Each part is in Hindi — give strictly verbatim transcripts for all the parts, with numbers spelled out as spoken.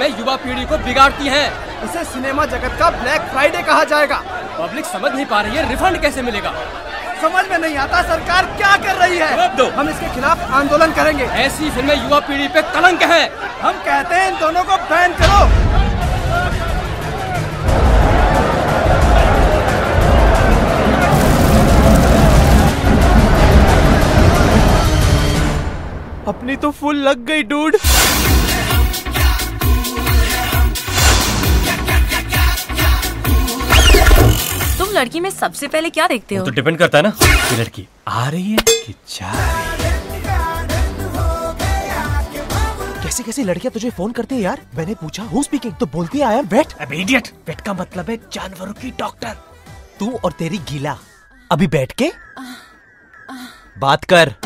फिल्में युवा पीढ़ी को बिगाड़ती हैं। इसे सिनेमा जगत का ब्लैक फ्राइडे कहा जाएगा। पब्लिक समझ नहीं पा रही है, रिफंड कैसे मिलेगा? समझ में नहीं आता सरकार क्या कर रही है। दो। हम इसके खिलाफ आंदोलन करेंगे। ऐसी फिल्में युवा पीढ़ी पे कलंक है। हम कहते हैं इन दोनों को बैन करो। अपनी तो फुल लग गई डूड। तुम लड़की में सबसे पहले क्या देखते हो? तो डिपेंड करता है ना कि लड़की आ रही है कि जा रही है। कैसे कैसे लड़कियां तुझे फोन करती है यार? मैंने पूछा हु स्पीकिंग तो बोलती है आई एम वेट। अबे इडियट, वेट का मतलब है जानवरों की डॉक्टर। तू और तेरी गीला अभी बैठ के बात कर।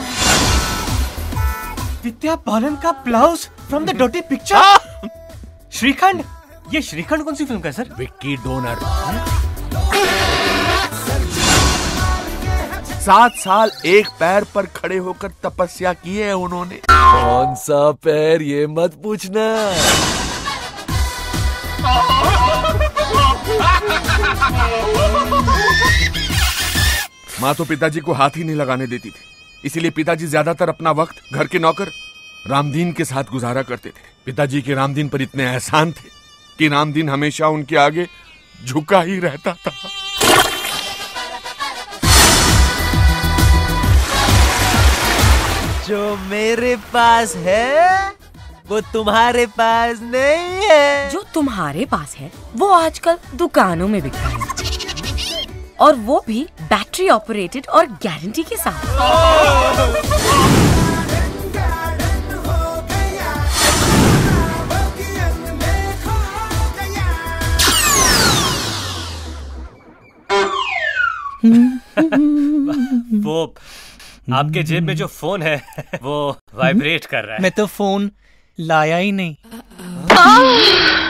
विद्या बालन का blouse from the dirty picture. Shrikhand, ये श्रीखंड कौन सी फिल्म का है सर? विक्की डोनर। सात साल एक पैर पर खड़े होकर तपस्या की है उन्होंने। कौन सा पैर ये मत पूछना। माँ तो पिताजी को हाथ ही नहीं लगाने देती थी, इसीलिए पिताजी ज्यादातर अपना वक्त घर के नौकर रामदीन के साथ गुजारा करते थे। पिताजी के रामदीन पर इतने एहसान थे कि रामदीन हमेशा उनके आगे झुका ही रहता था। जो मेरे पास है वो तुम्हारे पास नहीं है। जो तुम्हारे पास है वो आजकल दुकानों में बिकता है, और वो भी बैटरी ऑपरेटेड और गारंटी के साथ। वो आपके जेब में जो फोन है वो वाइब्रेट कर रहा है। मैं तो फोन लाया ही नहीं।